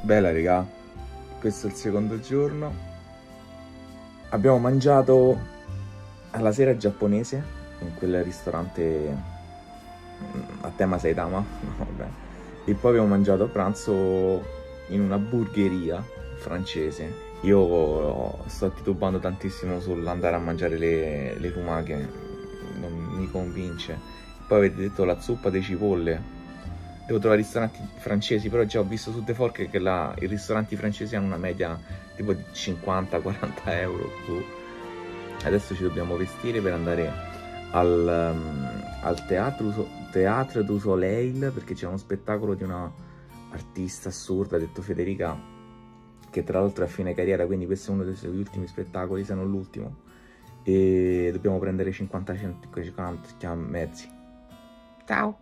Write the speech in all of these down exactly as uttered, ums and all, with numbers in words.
Bella raga, questo è il secondo giorno. Abbiamo mangiato alla sera giapponese in quel ristorante a tema Saitama. No, vabbè. E poi abbiamo mangiato a pranzo in una burgeria francese. Io sto titubando tantissimo sull'andare a mangiare le, le lumache, non mi convince. Poi avete detto la zuppa di cipolle. Devo trovare ristoranti francesi, però già ho visto su The Fork che la, i ristoranti francesi hanno una media tipo di cinquanta quaranta euro. Adesso ci dobbiamo vestire per andare al, um, al Teatro, Teatro du Soleil, perché c'è uno spettacolo di una artista assurda, ha detto Federica, che tra l'altro è a fine carriera, quindi questo è uno dei suoi ultimi spettacoli, se non l'ultimo. E dobbiamo prendere cinquanta mezzi. Ciao!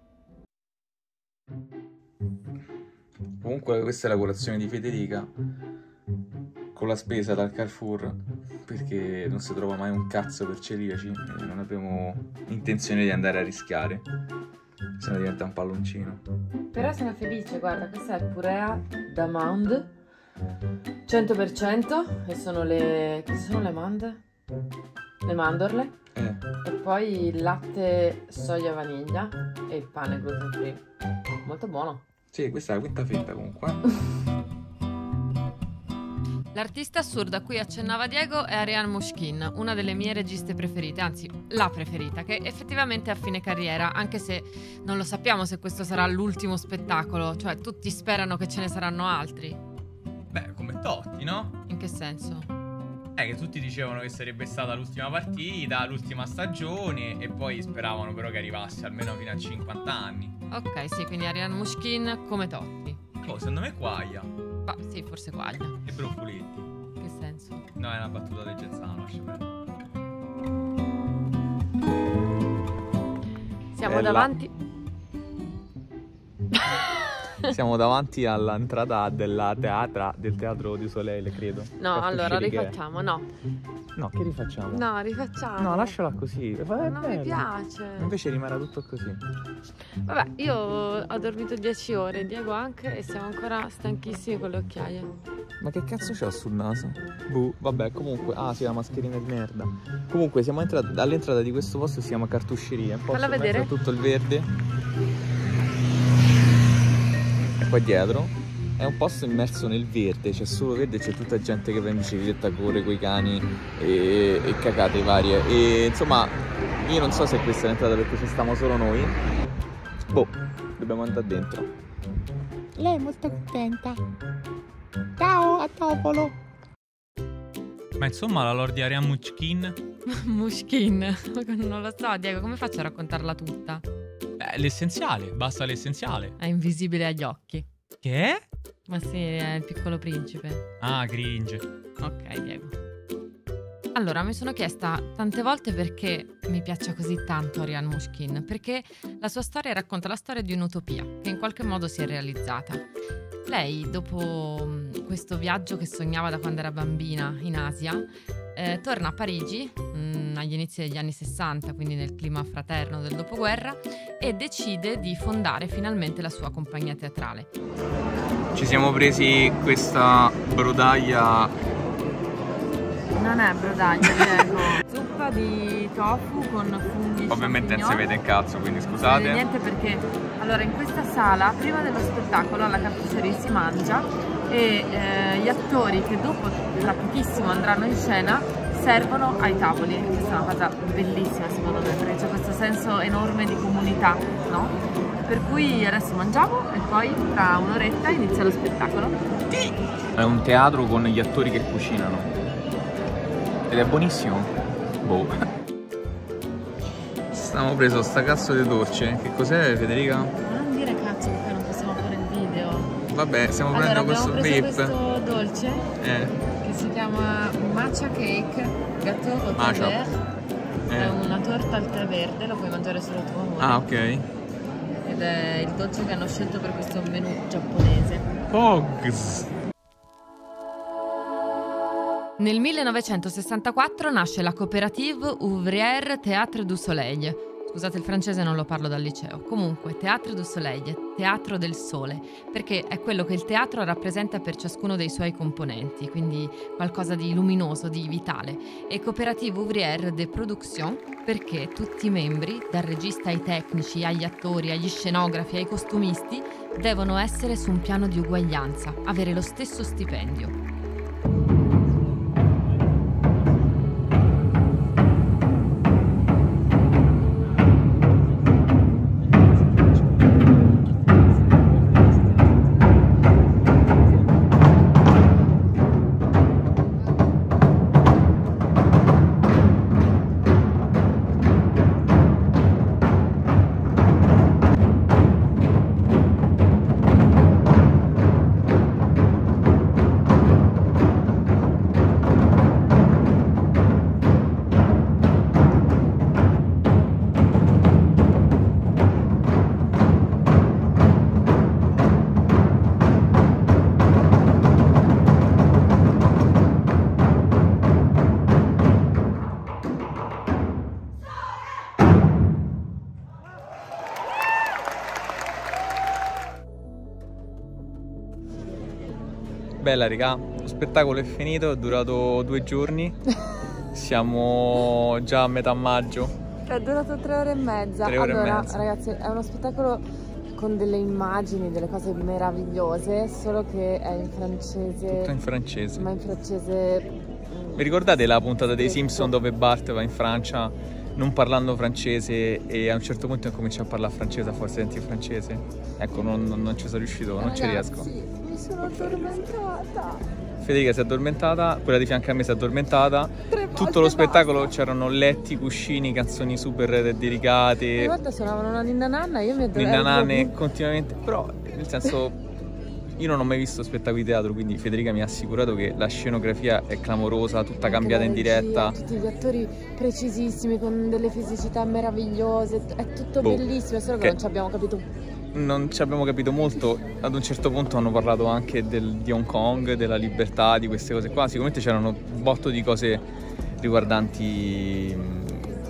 Comunque questa è la colazione di Federica con la spesa dal Carrefour, perché non si trova mai un cazzo per celiaci e non abbiamo intenzione di andare a rischiare, se no diventa un palloncino. Però sono felice, guarda, questa è purea d'amande cento per cento e sono le... che sono le mande? Le mandorle eh. E poi il latte soia vaniglia e il pane gluten free. Molto buono. Sì, questa è la quinta fetta comunque. L'artista assurda a cui accennava Diego è Ariane Mushkin, una delle mie registe preferite, anzi la preferita, che effettivamente è a fine carriera, anche se non lo sappiamo se questo sarà l'ultimo spettacolo, cioè tutti sperano che ce ne saranno altri. Beh, come Totti, no? In che senso? Eh, che tutti dicevano che sarebbe stata l'ultima partita, l'ultima stagione, e poi speravano però che arrivasse almeno fino a cinquanta anni. Ok, sì, quindi Ariane Mushkin come Totti. Oh, secondo me quaglia. Bah, sì, forse quaglia. E broccoletti. Che senso? No, è una battuta del Genzano, lascia perdere. Siamo Bella. davanti... Siamo davanti all'entrata della teatra, del Teatro du Soleil, credo. No, Per allora uscire che- rifacciamo, no. No, che rifacciamo? No, rifacciamo. No, lasciala così. È Non mi bello. piace. Invece rimarrà tutto così. Vabbè, io ho dormito dieci ore, Diego anche, e siamo ancora stanchissimi con le occhiaie. Ma che cazzo c'ha sul naso? Buh, vabbè, comunque. Ah, sì, la mascherina di merda. Comunque, siamo entrati all'entrata di questo posto, si chiama Cartusceria. Un po' Falla in mezzo vedere. a tutto il verde. E poi dietro è un posto immerso nel verde, c'è solo verde e c'è tutta gente che va in bicicletta, corre coi cani e, e cagate varie. E insomma, io non so se questa è l'entrata perché ci stiamo solo noi. Boh, dobbiamo andare dentro. Lei è molto contenta. Ciao, a Topolo. Ma insomma, la Lord di Ariane Mushkin? Mushkin, non lo so, Diego, come faccio a raccontarla tutta? Beh, l'essenziale, basta l'essenziale. È invisibile agli occhi. Che? Ma sì, è il Piccolo Principe. Ah, cringe. Ok, Diego. Allora, mi sono chiesta tante volte perché mi piaccia così tanto Ariane Mushkin, perché la sua storia racconta la storia di un'utopia che in qualche modo si è realizzata. Lei, dopo mh, questo viaggio che sognava da quando era bambina in Asia, eh, torna a Parigi mh, agli inizi degli anni sessanta, quindi nel clima fraterno del dopoguerra, e decide di fondare finalmente la sua compagnia teatrale. Ci siamo presi questa brodaglia. Non è brodaglia, Diego. Zuppa di tofu con funghi. Ovviamente non si champignon. vede un cazzo, quindi Non si scusate. vede niente perché allora in questa sala prima dello spettacolo alla Cartusceria si mangia e eh, gli attori che dopo tra pochissimo andranno in scena servono ai tavoli. Questa è una cosa bellissima secondo me perché c'è questo senso enorme di comunità, no? Per cui adesso mangiamo e poi tra un'oretta inizia lo spettacolo. È un teatro con gli attori che cucinano. Ed è buonissimo. Boh. Stiamo preso sta cazzo di dolce. Che cos'è, Federica? Non dire cazzo perché non possiamo fare il video. Vabbè, stiamo Allora prendendo abbiamo questo preso vape. questo dolce Eh. che si chiama matcha cake gâteau au thé Matcha. vert. È Eh. una torta al tè verde, lo puoi mangiare solo tu, amore. Ah, ok. Ed è il dolce che hanno scelto per questo menù giapponese. Pogs. Nel millenovecentosessantaquattro nasce la cooperative Ouvrière Théâtre du Soleil. Scusate il francese, non lo parlo dal liceo. Comunque, Théâtre du Soleil, teatro del sole, perché è quello che il teatro rappresenta per ciascuno dei suoi componenti, quindi qualcosa di luminoso, di vitale. E Coopérative Ouvrière de Production, perché tutti i membri, dal regista ai tecnici, agli attori, agli scenografi, ai costumisti, devono essere su un piano di uguaglianza, avere lo stesso stipendio. Bella raga, lo spettacolo è finito, è durato due giorni, siamo già a metà maggio. È durato tre ore e mezza. Tre ore allora, e mezza. ragazzi, è uno spettacolo con delle immagini, delle cose meravigliose, solo che è in francese. Tutto in francese. Ma in francese. Vi ricordate la puntata dei Stretto. Simpson dove Bart va in Francia non parlando francese e a un certo punto comincia a parlare francese, a forza senti francese? Ecco, non, non, non ci sono riuscito, non ci riesco. Sì, mi sono addormentata. Federica si è addormentata, quella di fianco a me si è addormentata. Tre volte Tutto lo spettacolo basta. c'erano letti, cuscini, canzoni super dedicate. Una volta suonavano una ninna nanna, io mi addormentavo. Ninna nanne continuamente, però nel senso io non ho mai visto spettacoli di teatro, quindi Federica mi ha assicurato che la scenografia è clamorosa, tutta Anche cambiata la in regia, diretta. tutti gli attori precisissimi con delle fisicità meravigliose, è tutto Boh, bellissimo, solo che che- non ci abbiamo capito. Non ci abbiamo capito molto, ad un certo punto hanno parlato anche del- di Hong Kong, della libertà, di queste cose qua, sicuramente c'erano un botto di cose riguardanti mm,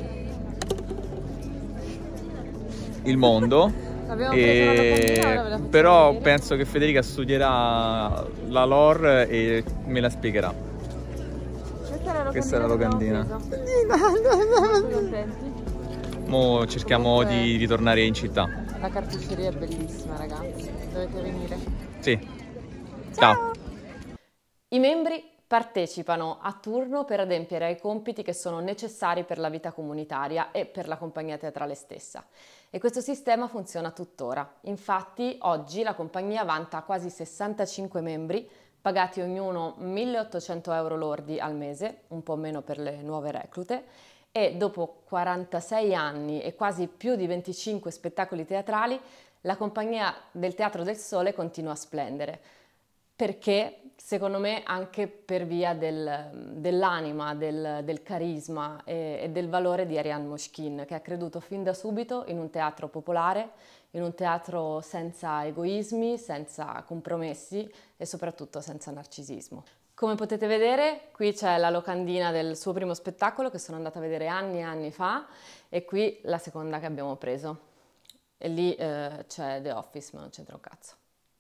il mondo. Abbiamo preso la locandina, E... ora ve la facciamo però vedere. penso che Federica studierà la lore e me la spiegherà. Questa è la Questa è la locandina. Siamo contenti? Mo cerchiamo Comunque- di ritornare in città. La cartucceria è bellissima, ragazzi, dovete venire. Sì. Ciao. I membri partecipano a turno per adempiere ai compiti che sono necessari per la vita comunitaria e per la compagnia teatrale stessa. E questo sistema funziona tuttora. Infatti, oggi la compagnia vanta quasi sessantacinque membri, pagati ognuno milleottocento euro lordi al mese, un po' meno per le nuove reclute, e dopo quarantasei anni e quasi più di venticinque spettacoli teatrali, la compagnia del Teatro del Sole continua a splendere. Perché, secondo me, anche per via del, dell'anima, del, del carisma e, e del valore di Ariane Moshkin, che ha creduto fin da subito in un teatro popolare, in un teatro senza egoismi, senza compromessi e soprattutto senza narcisismo. Come potete vedere, qui c'è la locandina del suo primo spettacolo che sono andata a vedere anni e anni fa, e qui la seconda che abbiamo preso. E lì eh, c'è The Office, ma non c'entra un cazzo.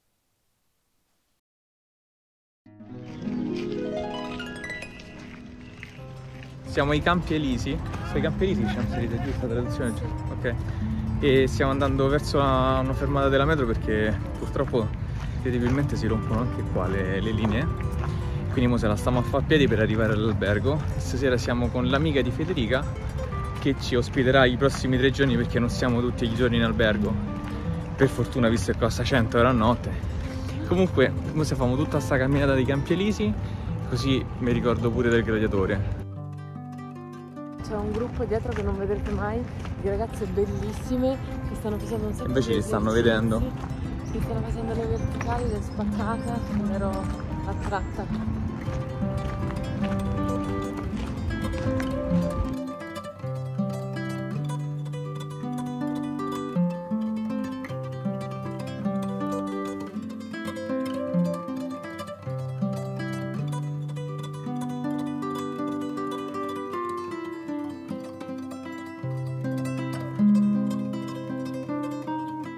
Siamo ai Campi Elisi. Sui Campi Elisi ci siamo saliti, giusta traduzione? Ok. E stiamo andando verso la- una fermata della metro perché purtroppo incredibilmente si rompono anche qua le, le linee. Quindi mo se la stiamo a fare a piedi per arrivare all'albergo. Stasera siamo con l'amica di Federica che ci ospiterà i prossimi tre giorni perché non siamo tutti i giorni in albergo. Per fortuna, visto che costa cento euro a notte. Comunque, noi facciamo tutta sta camminata dei Campi Elisi, così mi ricordo pure del gladiatore. C'è un gruppo dietro che non vedrete mai di ragazze bellissime che stanno facendo un sacco Invece di li stanno esercizi, vedendo. che stanno facendo le verticali, le spaccate, ero attratta.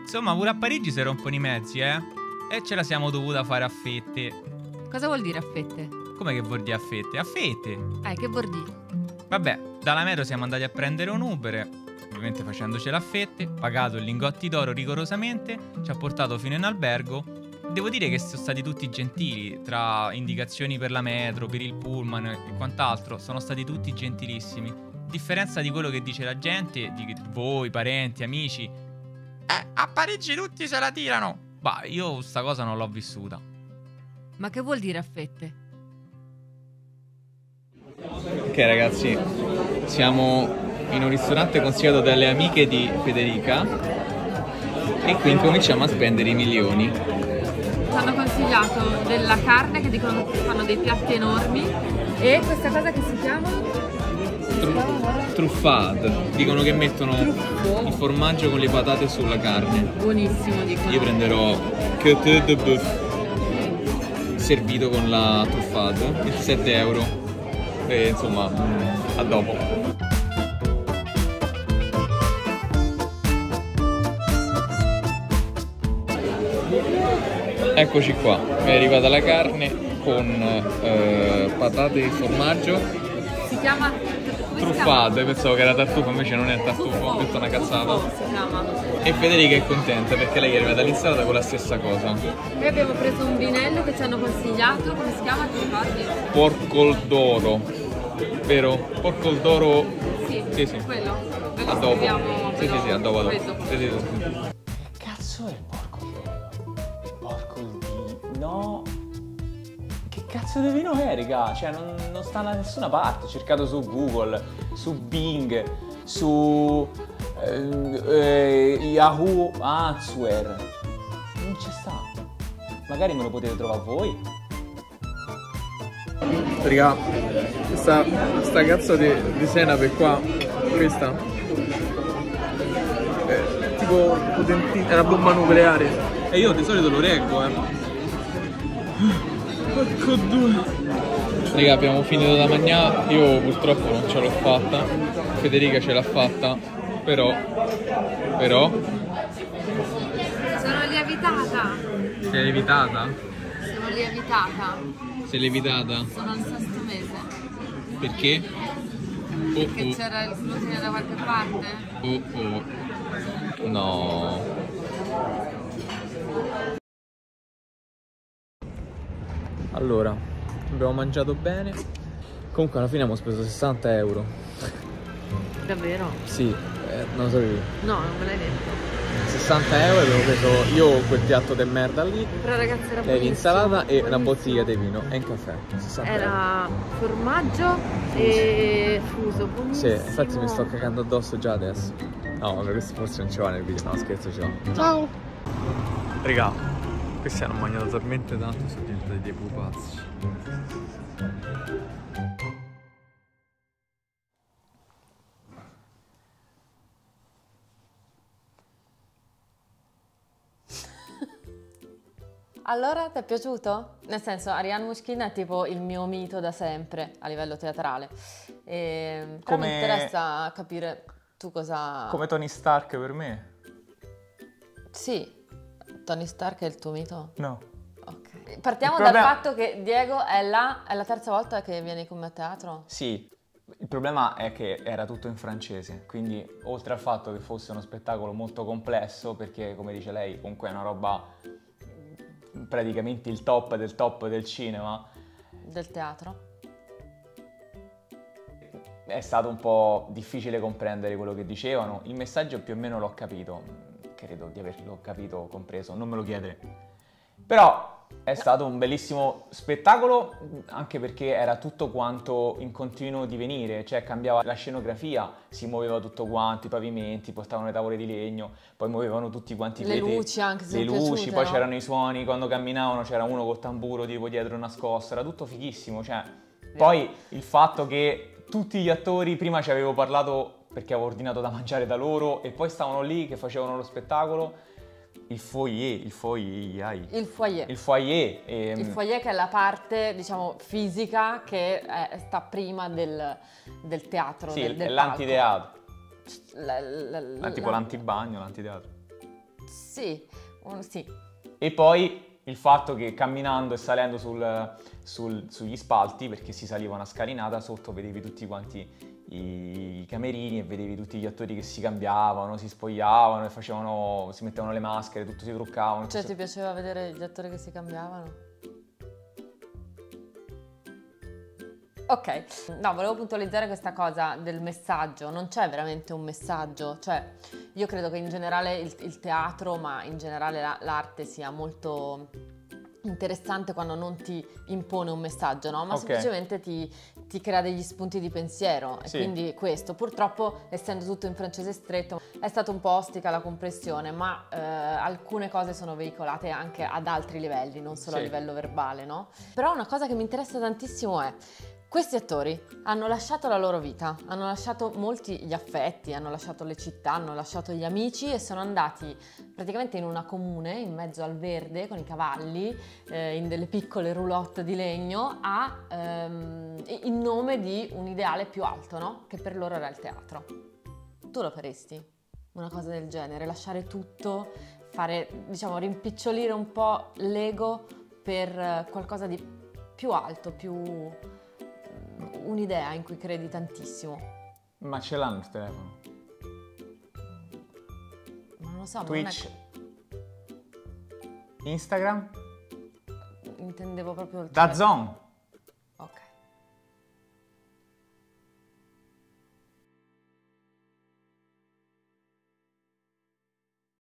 Insomma, pure a Parigi si rompono i mezzi, eh? E ce la siamo dovuta fare a fette. Cosa vuol dire a fette? Come che vuol dire a fette? A fette! Eh, che vuol dire? Vabbè, dalla metro siamo andati a prendere un Uber, ovviamente facendocela a fette, pagato in lingotti d'oro rigorosamente, ci ha portato fino in albergo. Devo dire che sono stati tutti gentili, tra indicazioni per la metro, per il pullman e quant'altro, sono stati tutti gentilissimi. A differenza di quello che dice la gente, di voi, parenti, amici, eh, a Parigi tutti se la tirano. Bah, io sta cosa non l'ho vissuta. Ma che vuol dire a fette? Ok ragazzi, siamo in un ristorante consigliato dalle amiche di Federica e qui incominciamo a spendere i milioni. Ci hanno consigliato della carne, che dicono che fanno dei piatti enormi, e questa cosa che si chiama? Tru- truffade. Dicono che mettono Truffo. il formaggio con le patate sulla carne. Buonissimo, dicono. Io prenderò côte de bœuf servito con la truffade, sette euro. E insomma, a dopo. Eccoci qua, è arrivata la carne con eh, patate e formaggio. Si chiama come Truffate, pensavo che era tartufo, invece non è tartufo, Tuffo. ho detto una cazzata. Tuffo si chiama. E Federica è contenta perché lei è arrivata all'insalata con la stessa cosa. Noi abbiamo preso un vinello che ci hanno consigliato, come si chiama? Ti ricordi? Porcol d'oro, vero? Porcol d'oro. Sì, Sì, sì. quello. Ve lo A dopo. scriviamo, Sì, sì, sì, a dopo. a dopo. preso. Sì, sì, sì. Che cazzo è il porco il vino? Porco il vino? No. Che cazzo di vino è, raga? Cioè, non, non sta da nessuna parte. Ho cercato su Google, su Bing, su eh, eh, Yahoo Answer. Non c'è sta. Magari me lo potete trovare voi? Raga, questa, questa cazzo di, di senape qua, questa è tipo potenti- è una bomba nucleare e io di solito lo reggo, eh. Porco due. Raga, abbiamo finito da mangiare, io purtroppo non ce l'ho fatta, Federica ce l'ha fatta, però, però, Sono lievitata. sei lievitata? Sono lievitata. Sei lievitata? Sono al sesto mese. Perché? Oh Che oh. c'era il glutine da qualche parte. Oh oh. No. Allora, abbiamo mangiato bene. Comunque alla fine abbiamo speso sessanta euro. Davvero? Sì, eh, non lo sapevi. No, non me l'hai detto. sessanta euro abbiamo preso io quel piatto di merda lì, Però ragazzi era lei buonissimo. l'insalata e una buonissimo. bottiglia di vino e un caffè. sessanta euro. Era formaggio e fuso, Sì, buonissimo. infatti mi sto cagando addosso già adesso. No, vabbè, questo forse non ci va nel video, no scherzo, ci va. Ciao. Raga, questi hanno mangiato talmente tanto sono diventati dei pupazzi. Allora, ti è piaciuto? Nel senso, Ariane Mushkin è tipo il mio mito da sempre a livello teatrale. E, però Come- mi interessa capire tu cosa... Come Tony Stark per me? Sì, Tony Stark è il tuo mito? No. Ok. Partiamo Il dal problema- fatto che Diego è là, è la terza volta che vieni con me a teatro? Sì, il problema è che era tutto in francese, quindi oltre al fatto che fosse uno spettacolo molto complesso, perché come dice lei comunque è una roba praticamente il top del top del cinema, Del teatro? è stato un po' difficile comprendere quello che dicevano. Il messaggio più o meno l'ho capito, credo di averlo capito, compreso, non me lo chiedere. Però è stato un bellissimo spettacolo, anche perché era tutto quanto in continuo divenire, cioè cambiava la scenografia, si muoveva tutto quanto, i pavimenti, portavano le tavole di legno, poi muovevano tutti quanti Le i vetri, luci anche, se le sono luci, piaciute, poi no? c'erano i suoni, quando camminavano c'era uno col tamburo tipo dietro nascosto, era tutto fighissimo, cioè poi il fatto che tutti gli attori, prima ci avevo parlato perché avevo ordinato da mangiare da loro e poi stavano lì che facevano lo spettacolo, il foyer, il foyer, Il foyer. il foyer, ehm, Il foyer che è la parte, diciamo, fisica che è- sta prima del, del teatro, sì, del, del è l'antiteatro, palco. La- la- la- è tipo l'antibagno, l'antiteatro. Sì, un, sì. E poi il fatto che camminando e salendo sul, sul- sugli spalti, perché si saliva una scalinata, sotto vedevi tutti quanti i camerini e vedevi tutti gli attori che si cambiavano, si spogliavano e facevano, si mettevano le maschere, tutto si truccavano. Cioè tutto- ti piaceva vedere gli attori che si cambiavano? Ok, no, volevo puntualizzare questa cosa del messaggio, non c'è veramente un messaggio, cioè io credo che in generale il, il teatro, ma in generale la- l'arte sia molto interessante quando non ti impone un messaggio, no? Ma Ok. semplicemente ti, ti crea degli spunti di pensiero e Sì. quindi questo, purtroppo essendo tutto in francese stretto è stata un po' ostica la compressione, ma eh, alcune cose sono veicolate anche ad altri livelli, non solo Sì. a livello verbale, no? Però una cosa che mi interessa tantissimo è: questi attori hanno lasciato la loro vita, hanno lasciato molti gli affetti, hanno lasciato le città, hanno lasciato gli amici e sono andati praticamente in una comune, in mezzo al verde, con i cavalli, eh, in delle piccole roulotte di legno, a, ehm, in nome di un ideale più alto, no? Che per loro era il teatro. Tu lo faresti? Una cosa del genere? Lasciare tutto, fare, diciamo, rimpicciolire un po' l'ego per eh, qualcosa di più alto, più... un'idea in cui credi tantissimo. Ma ce l'hanno il telefono. Ma non lo so, ma Twitch, non Instagram, è... intendevo proprio il DAZN.